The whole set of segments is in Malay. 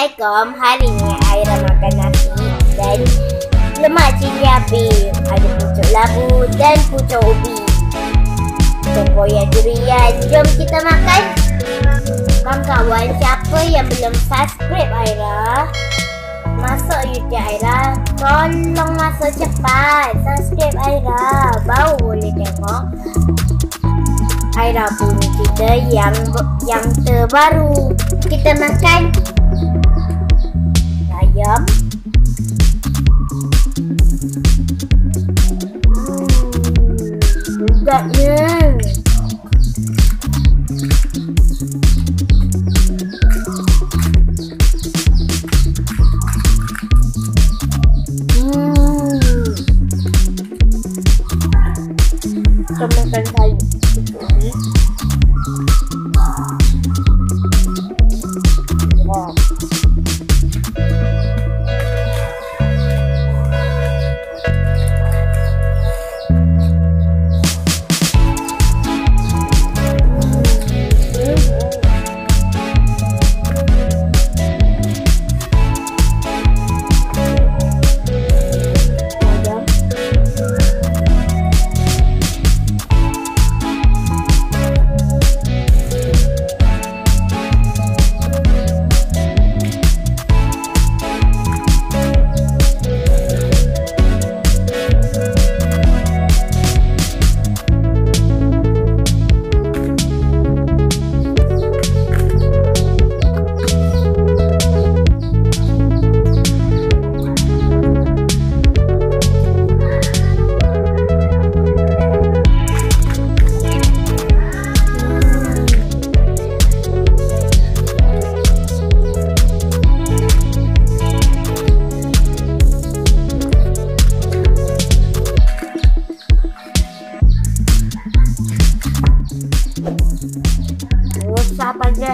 Assalamualaikum. Hari ni Aira makan nasi dan lemak cili api. Ada pucuk labu dan pucuk ubi. Tempoyak durian. Jom kita makan. Kawan-kawan, siapa yang belum subscribe Aira, masuk YouTube Aira, tolong masuk cepat. Subscribe Aira, baru boleh tengok Aira punya cerita yang terbaru. Kita makan ayam. Sedapnya. Kita makan sayur. Wow. Apa aja?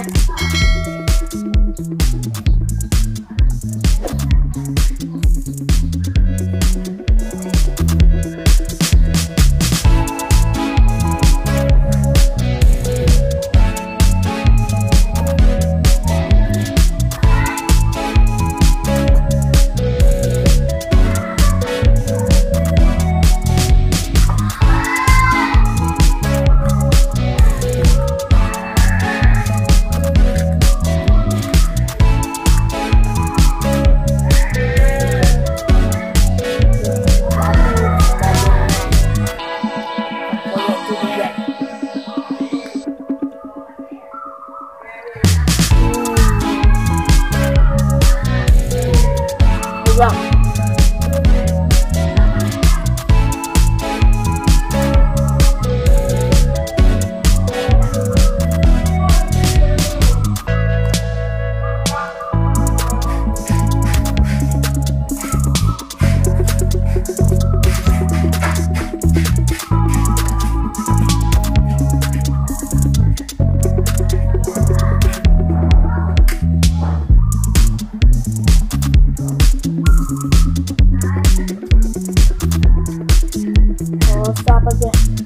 Apa aja?